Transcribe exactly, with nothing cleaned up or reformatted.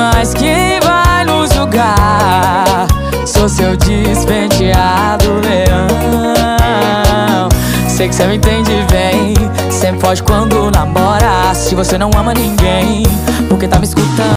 Mas quem vai nos julgar? Sou seu despenteado leão. Sei que cê me entende bem, sempre foge quando namora. Se você não ama ninguém, porque tá me escutando.